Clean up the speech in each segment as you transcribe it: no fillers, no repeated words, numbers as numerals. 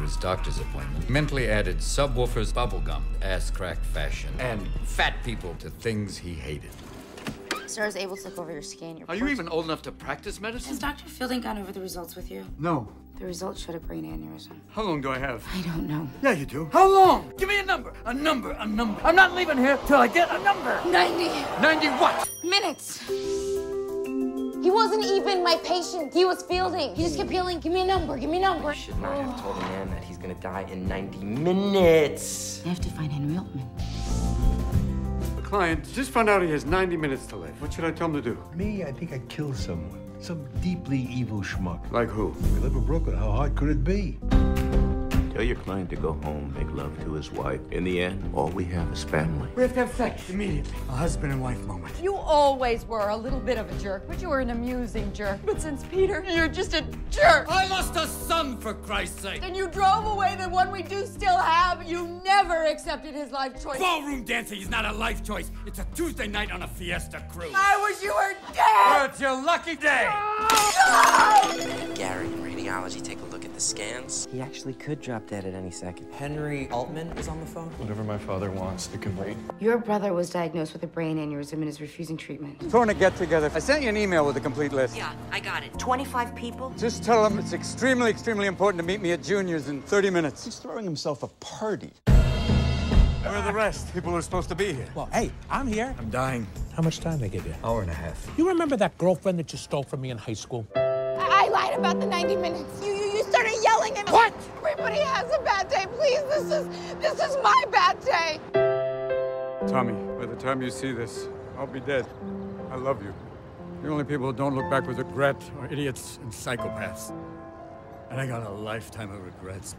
his doctor's appointment, mentally added subwoofers, bubblegum, ass crack fashion, and fat people to things he hated. Sir is able to look over your scan. Are you even old enough to practice medicine? Has Dr. Fielding gone over the results with you? No. The results showed a brain aneurysm. How long do I have? I don't know. Yeah, you do. How long? Give me a number. A number. A number. I'm not leaving here till I get a number. 90 90 what? minutes. He wasn't even my patient. He was Fielding. He just kept yelling, give me a number, give me a number. You should not have told a man that he's gonna die in 90 minutes. I have to find Henry Altman. The client just found out he has 90 minutes to live. What should I tell him to do? Me, I think I'd kill someone. Some deeply evil schmuck. Like who? We live in Brooklyn. How hard could it be? Tell your client to go home, make love to his wife. In the end, all we have is family. We have to have sex immediately. A husband and wife moment. You always were a little bit of a jerk, but you were an amusing jerk. But since Peter, you're just a jerk. I lost a son, for Christ's sake. And you drove away the one we do still have. You never accepted his life choice. Ballroom dancing is not a life choice. It's a Tuesday night on a Fiesta cruise. I wish you were dead. It's your lucky day. Gary, radiology, take a look at the scans. He actually could drop dead at any second. Henry Altman is on the phone. Whatever my father wants, it can wait. Your brother was diagnosed with a brain aneurysm and is refusing treatment. Throwing a get-together. I sent you an email with a complete list. Yeah, I got it. 25 people? Just tell him it's extremely, extremely important to meet me at Junior's in 30 minutes. He's throwing himself a party. Where are the rest? People who are supposed to be here. Well, hey, I'm here. I'm dying. How much time they give you? Hour and a half. You remember that girlfriend that you stole from me in high school? I lied about the 90 minutes. You started yelling at me. What? Everybody has a bad day. Please, this is my bad day. Tommy, by the time you see this, I'll be dead. I love you. The only people who don't look back with regret are idiots and psychopaths. And I got a lifetime of regrets.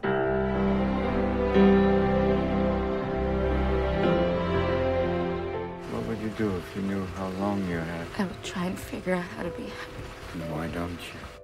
What would you do if you knew how long you had? I would try and figure out how to be happy. Why don't you?